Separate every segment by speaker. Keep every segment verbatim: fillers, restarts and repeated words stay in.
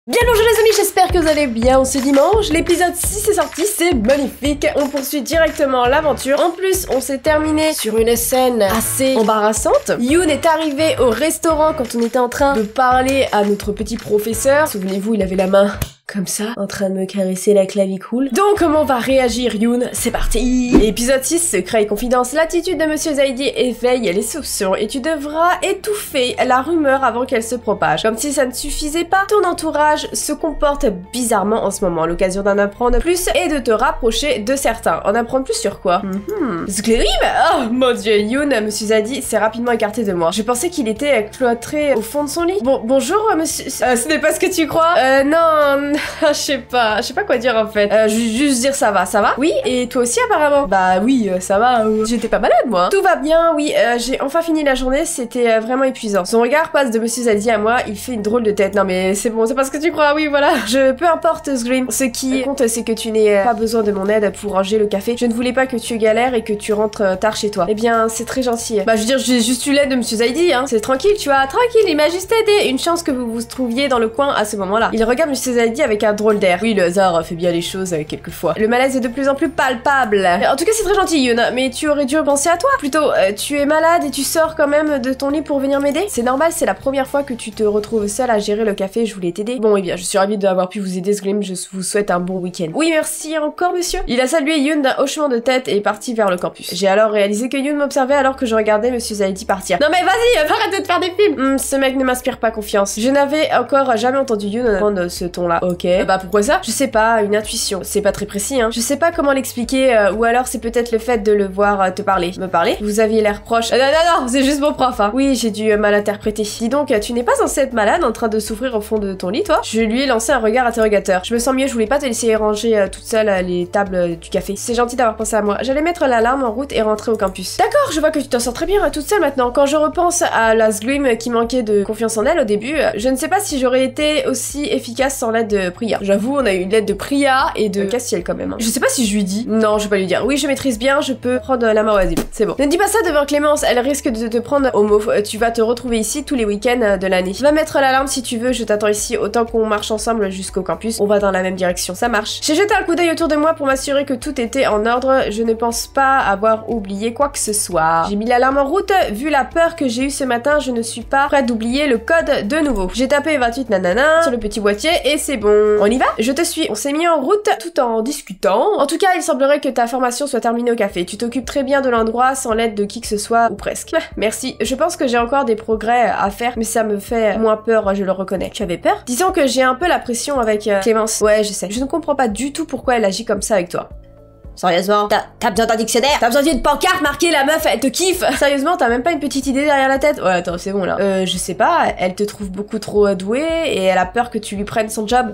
Speaker 1: Bien bonjour les amis, j'espère que vous allez bien ce dimanche. L'épisode six est sorti, c'est magnifique. On poursuit directement l'aventure. En plus, on s'est terminé sur une scène assez embarrassante. Yoon est arrivé au restaurant quand on était en train de parler à notre petit professeur. Souvenez-vous, il avait la main comme ça, en train de me caresser la clavicule. Donc comment va réagir Yoon? C'est parti. Épisode six, secret et confidence. L'attitude de Monsieur Zaidi éveille les soupçons et tu devras étouffer la rumeur avant qu'elle se propage. Comme si ça ne suffisait pas, ton entourage se comporte bizarrement en ce moment. L'occasion d'en apprendre plus et de te rapprocher de certains. En apprendre plus sur quoi? mm-hmm. Sclérim. Oh mon dieu, Yoon, Monsieur Zaidi s'est rapidement écarté de moi. Je pensais qu'il était cloîtré au fond de son lit. Bon, bonjour monsieur... Euh, ce n'est pas ce que tu crois. Euh, non... Je sais pas, je sais pas quoi dire en fait. Euh, juste dire ça va, ça va? Oui, et toi aussi apparemment? Bah oui, euh, ça va, euh, j'étais pas malade moi. Tout va bien, oui, euh, j'ai enfin fini la journée, c'était euh, vraiment épuisant. Son regard passe de Monsieur Zaidi à moi, il fait une drôle de tête. Non mais c'est bon, c'est pas ce que tu crois, oui voilà. Je, peu importe Scream, ce qui compte c'est que tu n'aies euh, pas besoin de mon aide pour ranger le café. Je ne voulais pas que tu galères et que tu rentres euh, tard chez toi. Eh bien, c'est très gentil. Bah je veux dire, j'ai juste eu l'aide de Monsieur Zaidi, hein. C'est tranquille, tu vois, tranquille, il m'a juste aidé. Une chance que vous vous trouviez dans le coin à ce moment-là. Il regarde Monsieur Zaidi avec un drôle d'air. Oui, le hasard fait bien les choses euh, quelquefois. Le malaise est de plus en plus palpable. En tout cas, c'est très gentil, Yoon, mais tu aurais dû penser à toi. Plutôt, euh, tu es malade et tu sors quand même de ton lit pour venir m'aider. C'est normal, c'est la première fois que tu te retrouves seule à gérer le café, je voulais t'aider. Bon, eh bien, je suis ravie d'avoir pu vous aider, Scream, je vous souhaite un bon week-end. Oui, merci encore, monsieur. Il a salué Yoon d'un hochement de tête et est parti vers le campus. J'ai alors réalisé que Yoon m'observait alors que je regardais Monsieur Zaidi partir. Non mais vas-y, arrête de te faire des films. Hmm, ce mec ne m'inspire pas confiance. Je n'avais encore jamais entendu Yoon prendre ce ton-là. Ok. Bah pourquoi ça? Je sais pas, une intuition. C'est pas très précis, hein. Je sais pas comment l'expliquer, euh, ou alors c'est peut-être le fait de le voir euh, te parler. Me parler? Vous aviez l'air proche. Euh, non, non, non, c'est juste mon prof, hein. Oui, j'ai dû euh, mal interpréter. Dis donc, tu n'es pas censé être malade en train de souffrir au fond de ton lit, toi? Je lui ai lancé un regard interrogateur. Je me sens mieux, je voulais pas te laisser ranger euh, toute seule euh, les tables euh, du café. C'est gentil d'avoir pensé à moi. J'allais mettre l'alarme en route et rentrer au campus. D'accord, je vois que tu t'en sors très bien euh, toute seule maintenant. Quand je repense à la Scream qui manquait de confiance en elle au début, euh, je ne sais pas si j'aurais été aussi efficace sans l'aide de Priya. J'avoue, on a eu une lettre de Priya et de Castiel quand même. Hein. Je sais pas si je lui dis. Non, je vais pas lui dire. Oui, je maîtrise bien, je peux prendre la main, vas-y. C'est bon. Ne dis pas ça devant Clémence, elle risque de te prendre au mot. Tu vas te retrouver ici tous les week-ends de l'année. Va mettre l'alarme si tu veux, je t'attends ici autant qu'on marche ensemble jusqu'au campus. On va dans la même direction, ça marche. J'ai jeté un coup d'œil autour de moi pour m'assurer que tout était en ordre. Je ne pense pas avoir oublié quoi que ce soit. J'ai mis l'alarme en route. Vu la peur que j'ai eue ce matin, je ne suis pas prête d'oublier le code de nouveau. J'ai tapé vingt-huit nanana sur le petit boîtier et c'est bon. On y va? Je te suis. On s'est mis en route tout en discutant. En tout cas, il semblerait que ta formation soit terminée au café. Tu t'occupes très bien de l'endroit sans l'aide de qui que ce soit, ou presque. Merci. Je pense que j'ai encore des progrès à faire, mais ça me fait moins peur, je le reconnais. Tu avais peur? Disons que j'ai un peu la pression avec euh, Clémence. Ouais, je sais. Je ne comprends pas du tout pourquoi elle agit comme ça avec toi. Sérieusement? T'as besoin d'un dictionnaire? T'as besoin d'une pancarte marquée la meuf, elle te kiffe? Sérieusement, t'as même pas une petite idée derrière la tête? Ouais, attends, c'est bon là. Euh, je sais pas, elle te trouve beaucoup trop douée et elle a peur que tu lui prennes son job.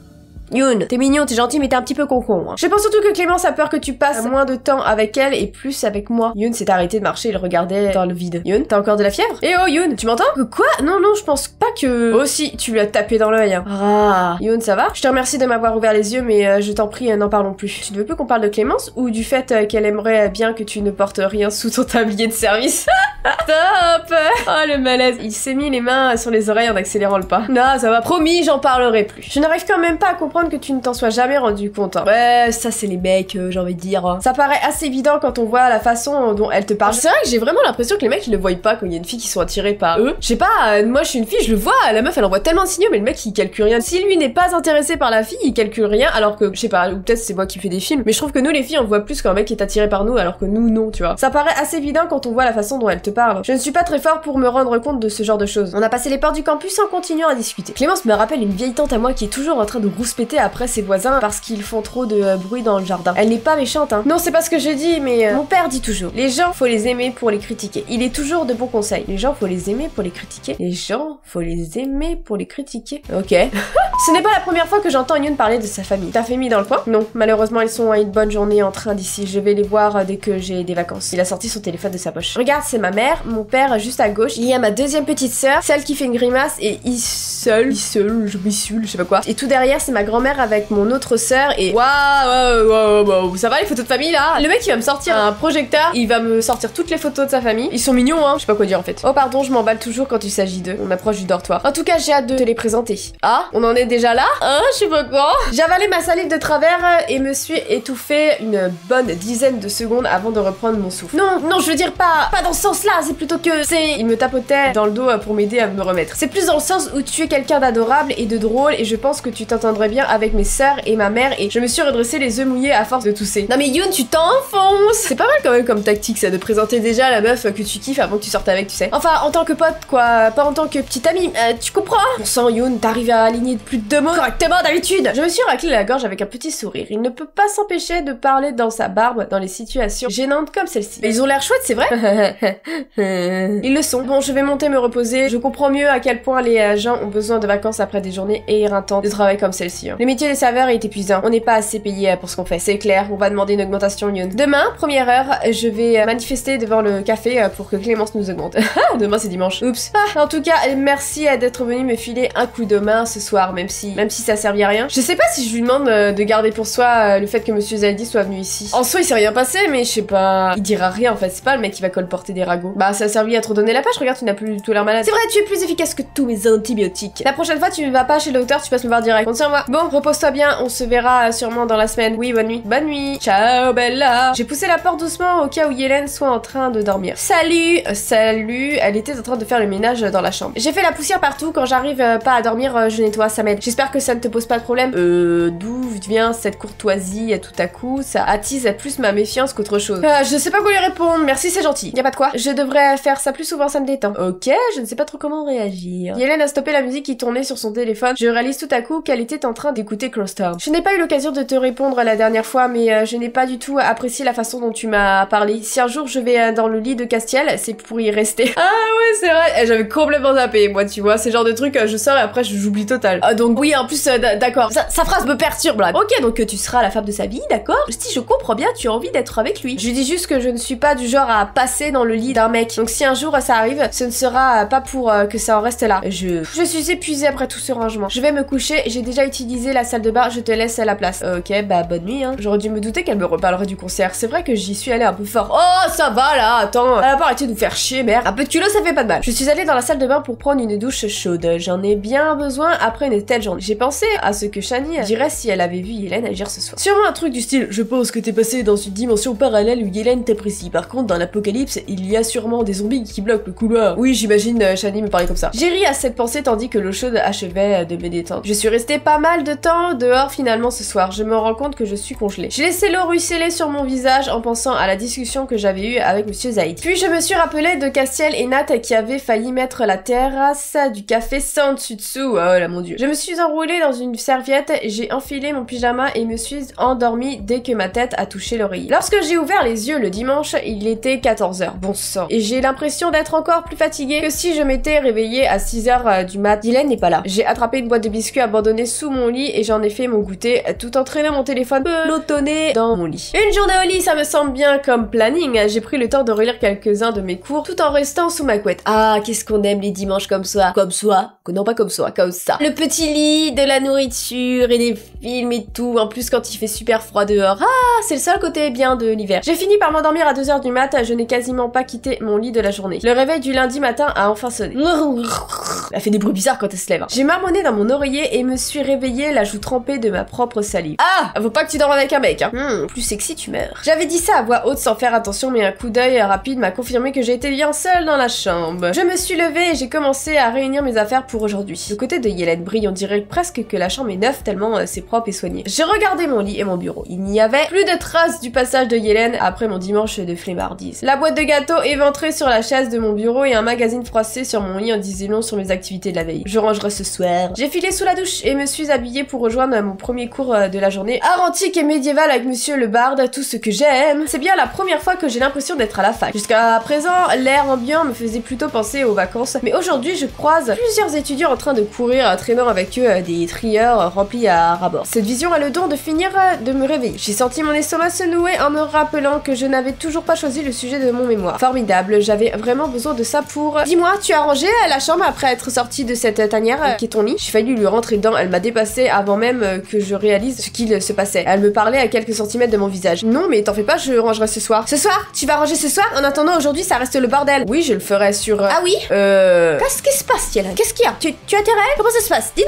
Speaker 1: Yoon, t'es mignon, t'es gentil, mais t'es un petit peu con-con. Hein. Je pense surtout que Clémence a peur que tu passes moins de temps avec elle et plus avec moi. Yoon s'est arrêté de marcher, il regardait dans le vide. Yoon, t'as encore de la fièvre? Eh oh Yoon, tu m'entends? Quoi? Non, non, je pense pas que... Oh si, tu lui as tapé dans l'œil. Hein. Ah. Yoon, ça va? Je te remercie de m'avoir ouvert les yeux, mais euh, je t'en prie, euh, n'en parlons plus. Tu ne veux plus qu'on parle de Clémence ou du fait euh, qu'elle aimerait bien que tu ne portes rien sous ton tablier de service? Top! Oh le malaise. Il s'est mis les mains sur les oreilles en accélérant le pas. Non, ça va, promis, j'en parlerai plus. Je n'arrive quand même pas à comprendre que tu ne t'en sois jamais rendu compte. Hein. Ouais, ça c'est les mecs, euh, j'ai envie de dire. Ça paraît assez évident quand on voit la façon dont elle te parle. C'est vrai que j'ai vraiment l'impression que les mecs ils le voient pas quand il y a une fille qui sont attirées par eux. Je sais pas, euh, moi je suis une fille, je le vois, la meuf elle envoie tellement de signaux, mais le mec il calcule rien. Si lui n'est pas intéressé par la fille, il calcule rien, alors que, je sais pas, ou peut-être c'est moi qui fais des films, mais je trouve que nous les filles on voit plus qu'un mec est attiré par nous, alors que nous non, tu vois. Ça paraît assez évident quand on voit la façon dont elle te parle. Je ne suis pas très fort pour me rendre compte de ce genre de choses. On a passé les portes du campus en continuant à discuter. Clémence me rappelle une vieille tante à moi qui est toujours en train de rouspéter après ses voisins parce qu'ils font trop de euh, bruit dans le jardin. Elle n'est pas méchante, hein. Non, c'est pas ce que je dis, mais euh, mon père dit toujours, les gens, faut les aimer pour les critiquer. Il est toujours de bons conseils. Les gens, faut les aimer pour les critiquer. Les gens, faut les aimer pour les critiquer. Ok. Ce n'est pas la première fois que j'entends Yoon parler de sa famille. Ta famille dans le coin? Non, malheureusement, ils sont à une bonne journée en train d'ici. Je vais les voir euh, dès que j'ai des vacances. Il a sorti son téléphone de sa poche. Regarde, c'est ma mère, mon père juste à gauche. Il y a ma deuxième petite sœur, celle qui fait une grimace et il seul, il seul, je m'issule, je sais pas quoi. Et tout derrière, c'est ma grand-mère avec mon autre sœur et waouh, waouh, waouh, ça va les photos de famille là? Le mec il va me sortir un projecteur, il va me sortir toutes les photos de sa famille. Ils sont mignons hein, je sais pas quoi dire en fait. Oh pardon, je m'emballe toujours quand il s'agit d'eux. On approche du dortoir. En tout cas, j'ai hâte de te les présenter. Ah, on en est déjà là? Hein, je sais pas quoi. J'ai avalé ma salive de travers et me suis étouffée une bonne dizaine de secondes avant de reprendre mon souffle. Non, non, je veux dire pas, pas dans ce sens-là, c'est plutôt que c'est... Il me tapotait dans le dos pour m'aider à me remettre. C'est plus dans le sens où tu es quelqu'un d'adorable et de drôle et je pense que tu t'entendrais bien avec mes sœurs et ma mère et je me suis redressé les œufs mouillés à force de tousser. Non mais Yoon, tu t'enfonces. C'est pas mal quand même comme tactique ça, de présenter déjà la meuf que tu kiffes avant que tu sortes avec, tu sais. Enfin, en tant que pote quoi, pas en tant que petite amie, euh, tu comprends? Bon sang Yoon, t'arrives à aligner plus de deux mots correctement d'habitude. Je me suis raclé la gorge avec un petit sourire. Il ne peut pas s'empêcher de parler dans sa barbe dans les situations gênantes comme celle-ci. Mais ils ont l'air chouettes, c'est vrai? Ils le sont. Bon, je vais monter me reposer. Je comprends mieux à quel point les gens ont besoin de vacances après des journées éreintantes de travail comme celle-ci. Hein. Le métier des serveurs est épuisant. On n'est pas assez payé pour ce qu'on fait. C'est clair, on va demander une augmentation, Yoon. Demain, première heure, je vais manifester devant le café pour que Clémence nous augmente. Demain, c'est dimanche. Oups. Ah, en tout cas, merci d'être venu me filer un coup de main ce soir, même si, même si ça servait à rien. Je sais pas si je lui demande de garder pour soi le fait que Monsieur Zaldi soit venu ici. En soi, il s'est rien passé, mais je sais pas. Il dira rien en fait. C'est pas le mec qui va colporter des ragots. Bah, ça a servi à te redonner la page. Regarde, tu n'as plus du tout l'air malade. C'est vrai, tu es plus efficace que tous mes antibiotiques. La prochaine fois, tu ne vas pas chez le docteur, tu passes me voir direct. Compte sur moi. Bon, repose-toi bien. On se verra sûrement dans la semaine. Oui, bonne nuit. Bonne nuit. Ciao, Bella. J'ai poussé la porte doucement au cas où Yelen soit en train de dormir. Salut. Euh, salut. Elle était en train de faire le ménage dans la chambre. J'ai fait la poussière partout. Quand j'arrive euh, pas à dormir, euh, je nettoie. Ça m'aide. J'espère que ça ne te pose pas de problème. Euh, d'où vient cette courtoisie tout à coup? Ça attise plus ma méfiance qu'autre chose. Euh, je sais pas quoi lui répondre. Merci, c'est gentil. Y a pas de quoi. Je devrais faire ça plus souvent, ça me détend. Ok, je ne sais pas trop comment réagir. Yelen a stoppé la musique qui tournait sur son téléphone. Je réalise tout à coup qu'elle était en train d'écouter Crosstown. Je n'ai pas eu l'occasion de te répondre la dernière fois, mais euh, je n'ai pas du tout apprécié la façon dont tu m'as parlé. Si un jour je vais euh, dans le lit de Castiel, c'est pour y rester. Ah ouais, c'est vrai. Eh, j'avais complètement zappé, moi, tu vois. C'est le genre de truc, euh, je sors et après j'oublie total. Ah, donc oui, en plus, euh, d'accord. Sa, sa phrase me perturbe là. Ok, donc euh, tu seras la femme de sa vie, d'accord? Si je comprends bien, tu as envie d'être avec lui. Je lui dis juste que je ne suis pas du genre à passer dans le lit d'un mec. Donc si un jour ça arrive, ce ne sera pas pour euh, que ça en reste là. Je... je suis épuisée après tout ce rangement. Je vais me coucher, j'ai déjà utilisé la salle de bain, je te laisse à la place. Ok, bah bonne nuit, hein. J'aurais dû me douter qu'elle me reparlerait du concert. C'est vrai que j'y suis allée un peu fort. Oh, ça va là, attends. Elle a pas arrêté de nous faire chier, merde. Un peu de culot, ça fait pas de mal. Je suis allée dans la salle de bain pour prendre une douche chaude. J'en ai bien besoin après une telle journée. J'ai pensé à ce que Shani dirait si elle avait vu Yelen agir ce soir. Sûrement un truc du style, je pense que t'es passé dans une dimension parallèle où Yelen t'apprécie. Par contre, dans l'apocalypse, il y a sûrement des zombies qui bloquent le couloir. Oui, j'imagine euh, Shani me parlait comme ça. J'ai ri à cette pensée tandis que l'eau chaude achevait de me détendre. Je suis restée pas mal de temps dehors finalement ce soir. Je me rends compte que je suis congelée. J'ai laissé l'eau ruisseler sur mon visage en pensant à la discussion que j'avais eue avec Monsieur Zaid. Puis je me suis rappelé de Castiel et Nat qui avaient failli mettre la terrasse du café sans dessus dessous. Oh là mon dieu. Je me suis enroulée dans une serviette, j'ai enfilé mon pyjama et me suis endormie dès que ma tête a touché l'oreiller. Lorsque j'ai ouvert les yeux le dimanche, il était quatorze heures. Bon sang. Et j'ai l'impression d'être encore plus fatiguée que si je m'étais réveillée à six heures du mat. Dylan n'est pas là. J'ai attrapé une boîte de biscuits abandonnée sous mon lit et j'en ai fait mon goûter tout en traînant mon téléphone pelotonné dans mon lit. Une journée au lit, ça me semble bien comme planning. J'ai pris le temps de relire quelques-uns de mes cours tout en restant sous ma couette. Ah, qu'est-ce qu'on aime les dimanches comme ça. Comme ça. Non, pas comme ça, comme ça. Le petit lit, de la nourriture et des films et tout. En plus, quand il fait super froid dehors. Ah, c'est le seul côté bien de l'hiver. J'ai fini par m'endormir à deux heures du mat. Je n'ai quasiment pas quitté mon lit de la journée. Le réveil du lundi matin a enfin sonné. Elle fait des bruits bizarres quand elle se lève. J'ai marmonné dans mon oreiller et me suis réveillée la joue trempée de ma propre salive. Ah, faut pas que tu dormes avec un mec, hein. Hmm, plus sexy, tu meurs. J'avais dit ça à voix haute sans faire attention, mais un coup d'œil rapide m'a confirmé que j'étais bien seule dans la chambre. Je me suis levée et j'ai commencé à réunir mes affaires pour aujourd'hui. Le côté de Yelen brille, on dirait presque que la chambre est neuve tellement euh, c'est propre et soigné. J'ai regardé mon lit et mon bureau. Il n'y avait plus de traces du passage de Yelen après mon dimanche de flemmardise. La boîte de gâteaux éventrée sur la chaise de mon bureau et un magazine froissé sur mon lit en disait long sur mes activités de la veille. Je rangerai ce soir. J'ai filé sous la douche et me suis habillée pour rejoindre mon premier cours euh, de la journée. Art antique et médiéval avec Monsieur le Barde, tout ce que j'aime. C'est bien la première fois que j'ai l'impression d'être à la fac. Jusqu'à présent, l'air ambiant me faisait plutôt penser aux vacances, mais aujourd'hui je croise plusieurs étudiants en train de courir, traînant avec eux euh, des trieurs remplis à ras-bord. Cette vision a le don de finir euh, de me réveiller. J'ai senti mon estomac se nouer en me rappelant que je n'avais toujours pas choisi le sujet de mon mémoire. Formidable, j'avais vraiment besoin de ça pour... Dis-moi, tu as rangé la chambre après être sortie de cette tanière euh, qui est ton lit? J'ai failli lui rentrer dedans, elle m'a dépassé avant même euh, que je réalise ce qu'il se passait. Elle me parlait à quelques centimètres de mon visage. Non mais t'en fais pas, je rangerai ce soir. Ce soir? Tu vas ranger ce soir? En attendant, aujourd'hui ça reste le bordel. Oui, je le ferai sur... Euh... Ah oui? Euh... Qu'est-ce qui se passe, Yelen? Qu'est-ce qu'il y a? Tu, tu as tes règles? Comment ça se passe? Dis-nous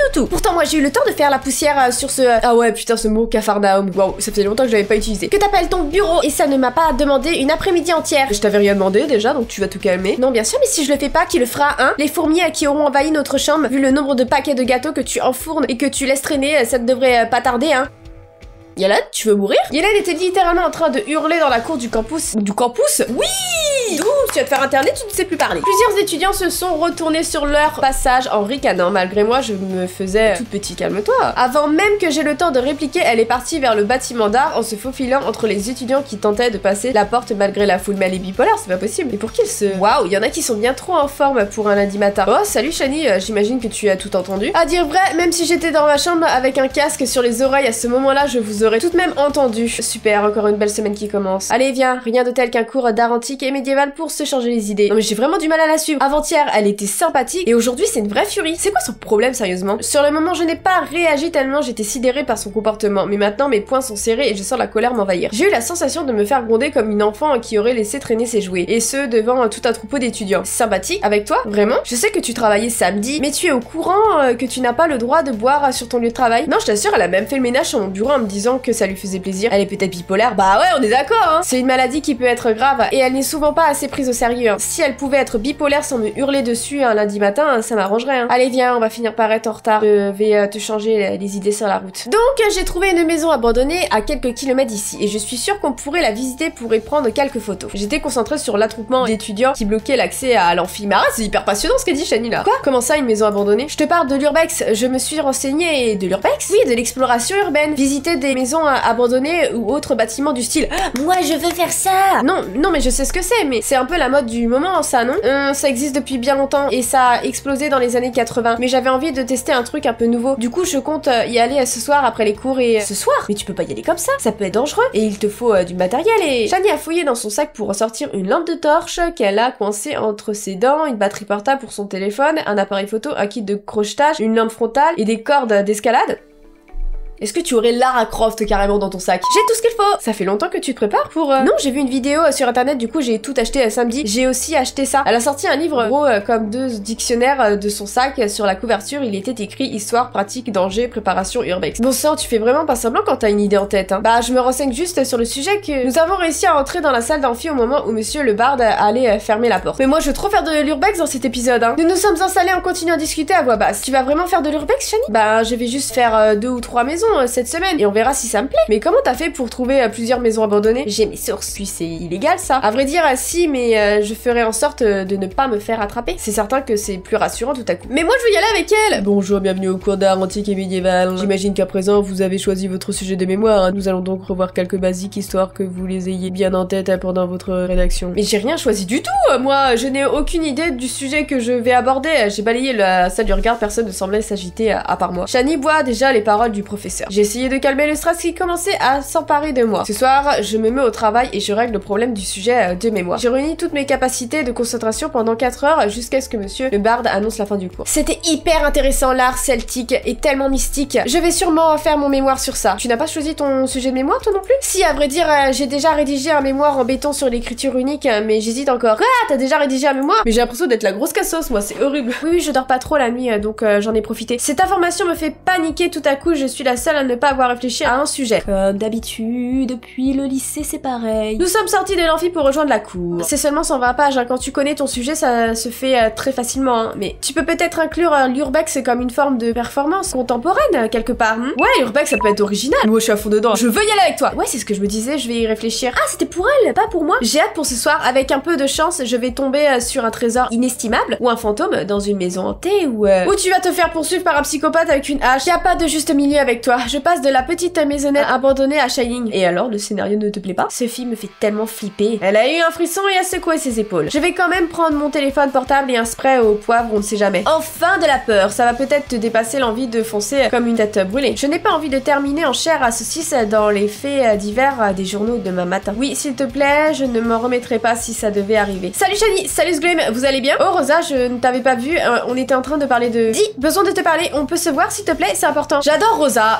Speaker 1: du tout. Pourtant moi j'ai eu le temps de faire la poussière euh, sur ce... Euh... Ah ouais putain ce mot Capharnaüm, waouh, ça faisait longtemps que je l'avais pas utilisé. Que t'appelles ton bureau et ça ne m'a pas demandé une après-midi entière. Je t'avais rien demandé déjà donc tu vas te calmer. Non bien sûr mais si je le fais pas, qui le fera hein? Les fourmis qui auront envahi notre chambre, vu le nombre de paquets de gâteaux que tu enfournes et que tu laisses traîner, ça ne devrait pas tarder hein. Yalad, tu veux mourir? Yalad était littéralement en train de hurler dans la cour du campus. Du campus? Oui! D'où tu vas te faire internet, tu ne sais plus parler. Plusieurs étudiants se sont retournés sur leur passage en ricanant. Malgré moi, je me faisais toute petite, calme-toi. Avant même que j'ai le temps de répliquer, elle est partie vers le bâtiment d'art en se faufilant entre les étudiants qui tentaient de passer la porte malgré la foule. Mais elle est bipolaire, c'est pas possible. Et pour qu'ils se... Waouh, il y en a qui sont bien trop en forme pour un lundi matin. Oh, salut Shani, euh, j'imagine que tu as tout entendu. À dire vrai, même si j'étais dans ma chambre avec un casque sur les oreilles à ce moment-là, je vous aurais tout de même entendu. Super, encore une belle semaine qui commence. Allez, viens, rien de tel qu'un cours d'art antique et médiéval pour se changer les idées. Non mais j'ai vraiment du mal à la suivre. Avant-hier, elle était sympathique et aujourd'hui, c'est une vraie furie. C'est quoi son problème, sérieusement? Sur le moment, je n'ai pas réagi tellement j'étais sidérée par son comportement. Mais maintenant, mes poings sont serrés et je sens la colère m'envahir. J'ai eu la sensation de me faire gronder comme une enfant qui aurait laissé traîner ses jouets. Et ce, devant tout un troupeau d'étudiants. Sympathique? Avec toi? Vraiment? Je sais que tu travaillais samedi, mais tu es au courant euh, que tu n'as pas le droit de boire sur ton lieu de travail? Non, je t'assure, elle a même fait le ménage sur mon bureau en me disant que ça lui faisait plaisir. Elle est peut-être bipolaire? Bah ouais, on est d'accord, hein. C'est une maladie qui peut être grave et elle n'est souvent pas assez prise au sérieux. Si elle pouvait être bipolaire sans me hurler dessus un lundi matin, ça m'arrangerait. Hein. Allez, viens, on va finir par être en retard. Je vais euh, te changer les idées sur la route. Donc, j'ai trouvé une maison abandonnée à quelques kilomètres d'ici et je suis sûre qu'on pourrait la visiter pour y prendre quelques photos. J'étais concentrée sur l'attroupement d'étudiants qui bloquaient l'accès à l'amphimara. C'est hyper passionnant ce qu'a dit Shani là. Quoi? Comment ça, une maison abandonnée? Je te parle de l'urbex. Je me suis renseignée. De l'urbex? Oui, de l'exploration urbaine. Visiter des maisons abandonnées ou autres bâtiments du style. Ah, moi, je veux faire ça. Non, non, mais je sais ce que c'est, mais c'est un peu la mode du moment, ça, non? euh, Ça existe depuis bien longtemps et ça a explosé dans les années quatre-vingts. Mais j'avais envie de tester un truc un peu nouveau. Du coup, je compte y aller ce soir après les cours et... Ce soir? Mais tu peux pas y aller comme ça. Ça peut être dangereux. Et il te faut euh, du matériel et... Shani a fouillé dans son sac pour ressortir une lampe de torche qu'elle a coincée entre ses dents, une batterie portable pour son téléphone, un appareil photo, un kit de crochetage, une lampe frontale et des cordes d'escalade. Est-ce que tu aurais Lara Croft carrément dans ton sac? J'ai tout ce qu'il faut. Ça fait longtemps que tu te prépares pour... Euh... Non, j'ai vu une vidéo euh, sur internet, du coup j'ai tout acheté euh, samedi. J'ai aussi acheté ça. Elle a sorti un livre gros euh, comme deux dictionnaires euh, de son sac. Euh, sur la couverture, il était écrit histoire, pratique, danger, préparation, urbex. Bon sang, tu fais vraiment pas semblant quand t'as une idée en tête. Hein. Bah je me renseigne juste sur le sujet que nous avons réussi à entrer dans la salle d'amphi au moment où monsieur le barde allait euh, fermer la porte. Mais moi je veux trop faire de l'urbex dans cet épisode. Hein. Nous nous sommes installés en continuant à discuter à voix basse. Tu vas vraiment faire de l'urbex, Shani? Bah je vais juste faire euh, deux ou trois maisons cette semaine et on verra si ça me plaît. Mais comment t'as fait pour trouver euh, plusieurs maisons abandonnées? J'ai mes sources, puis c'est illégal ça. À vrai dire, euh, si, mais euh, je ferai en sorte euh, de ne pas me faire attraper. C'est certain que c'est plus rassurant tout à coup. Mais moi je veux y aller avec elle. Bonjour, bienvenue au cours d'art antique et médiéval. J'imagine qu'à présent vous avez choisi votre sujet de mémoire. Nous allons donc revoir quelques basiques histoire que vous les ayez bien en tête pendant votre rédaction. Mais j'ai rien choisi du tout. Moi, je n'ai aucune idée du sujet que je vais aborder. J'ai balayé la salle du regard, personne ne semblait s'agiter à, à part moi. Shani boit déjà les paroles du professeur. J'ai essayé de calmer le stress qui commençait à s'emparer de moi. Ce soir, je me mets au travail et je règle le problème du sujet de mémoire. J'ai réuni toutes mes capacités de concentration pendant quatre heures jusqu'à ce que monsieur le barde annonce la fin du cours. C'était hyper intéressant, l'art celtique est tellement mystique. Je vais sûrement faire mon mémoire sur ça. Tu n'as pas choisi ton sujet de mémoire, toi non plus? Si, à vrai dire, j'ai déjà rédigé un mémoire en béton sur l'écriture unique, mais j'hésite encore. Quoi? T'as déjà rédigé un mémoire? Mais j'ai l'impression d'être la grosse cassos, moi, c'est horrible. Oui, oui, je dors pas trop la nuit, donc euh, j'en ai profité. Cette information me fait paniquer tout à coup, je suis la seule à ne pas avoir réfléchi à un sujet. Comme d'habitude, depuis le lycée, c'est pareil. Nous sommes sortis de l'amphi pour rejoindre la cour. C'est seulement cent vingt pages, hein. Quand tu connais ton sujet, ça se fait euh, très facilement, hein. Mais tu peux peut-être inclure euh, l'urbex comme une forme de performance contemporaine, euh, quelque part, hein. Ouais, l'urbex, ça peut être original. Moi, je suis à fond dedans. Je veux y aller avec toi. Ouais, c'est ce que je me disais, je vais y réfléchir. Ah, c'était pour elle, pas pour moi. J'ai hâte pour ce soir. Avec un peu de chance, je vais tomber euh, sur un trésor inestimable, ou un fantôme dans une maison hantée, ou... Euh... Ou tu vas te faire poursuivre par un psychopathe avec une hache. Y a pas de juste milieu avec toi. Je passe de la petite maisonnette abandonnée à Shining. Et alors, le scénario ne te plaît pas? Ce film me fait tellement flipper. Elle a eu un frisson et a secoué ses épaules. Je vais quand même prendre mon téléphone portable et un spray au poivre, on ne sait jamais. Enfin de la peur, ça va peut-être te dépasser l'envie de foncer comme une tête brûlée. Je n'ai pas envie de terminer en chair à saucisse dans les faits divers des journaux de demain matin. Oui, s'il te plaît, je ne m'en remettrai pas si ça devait arriver. Salut Shani, salut Sgrim, vous allez bien? Oh Rosa, je ne t'avais pas vu, euh, on était en train de parler de... Dis, besoin de te parler, on peut se voir s'il te plaît, c'est important. J'adore Rosa,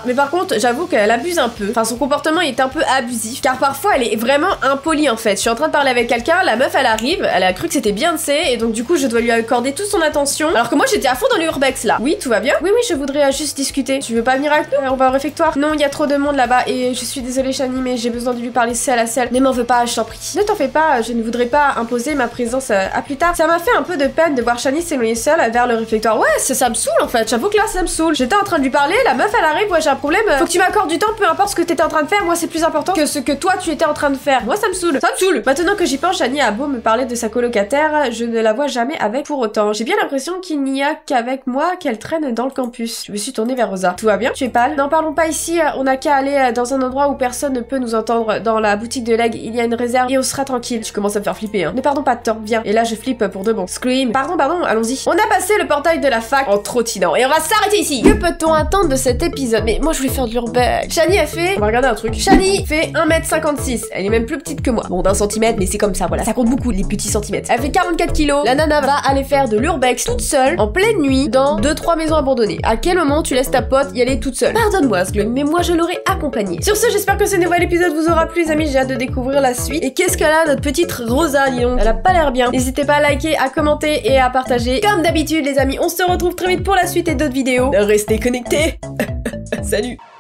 Speaker 1: Mais par contre, j'avoue qu'elle abuse un peu. Enfin, son comportement est un peu abusif. Car parfois, elle est vraiment impolie en fait. Je suis en train de parler avec quelqu'un, la meuf elle arrive, elle a cru que c'était Beyoncé et donc du coup je dois lui accorder toute son attention. Alors que moi j'étais à fond dans l'urbex là. Oui, tout va bien? Oui, oui, je voudrais juste discuter. Tu veux pas venir avec nous? On va au réfectoire. Non, il y a trop de monde là-bas et je suis désolée Shani, mais j'ai besoin de lui parler seul à seul. Ne m'en veux pas, je t'en prie. Ne t'en fais pas, je ne voudrais pas imposer ma présence à, à plus tard. Ça m'a fait un peu de peine de voir Shani s'éloigner seule vers le réfectoire. Ouais, ça, ça me saoule en fait. J'avoue que là ça me saoule. J'étais en train de lui parler, la meuf elle arrive, ouais j'ai un problème. Faut que tu m'accordes du temps, peu importe ce que t'étais en train de faire. Moi c'est plus important que ce que toi tu étais en train de faire. Moi ça me saoule. Ça me saoule. Maintenant que j'y pense, Shani a beau me parler de sa colocataire, je ne la vois jamais avec pour autant. J'ai bien l'impression qu'il n'y a qu'avec moi qu'elle traîne dans le campus. Je me suis tournée vers Rosa. Tout va bien? Tu es pâle? N'en parlons pas ici, on n'a qu'à aller dans un endroit où personne ne peut nous entendre. Dans la boutique de Leg, il y a une réserve et on sera tranquille. Je commence à me faire flipper, hein. Ne perdons pas de temps, viens. Et là, je flippe pour de bon. Scream. Pardon, pardon, allons-y. On a passé le portail de la fac en trottinant et on va s'arrêter ici. Que peut-on attendre de cet épisode? Mais moi, je voulais faire de l'urbex. Shani a fait... On va regarder un truc. Shani fait un mètre cinquante-six. Elle est même plus petite que moi. Bon, d'un centimètre, mais c'est comme ça, voilà. Ça compte beaucoup, les petits centimètres. Elle fait quarante-quatre kilos. La nana va aller faire de l'urbex toute seule, en pleine nuit, dans deux trois maisons abandonnées. À quel moment tu laisses ta pote y aller toute seule? Pardonne-moi, Sglum, mais moi je l'aurais accompagnée. Sur ce, j'espère que ce nouvel épisode vous aura plu, les amis. J'ai hâte de découvrir la suite. Et qu'est-ce qu'elle a, notre petite Rosa, dis donc. Elle a pas l'air bien. N'hésitez pas à liker, à commenter et à partager. Comme d'habitude, les amis, on se retrouve très vite pour la suite et d'autres vidéos. Restez connectés. Salut.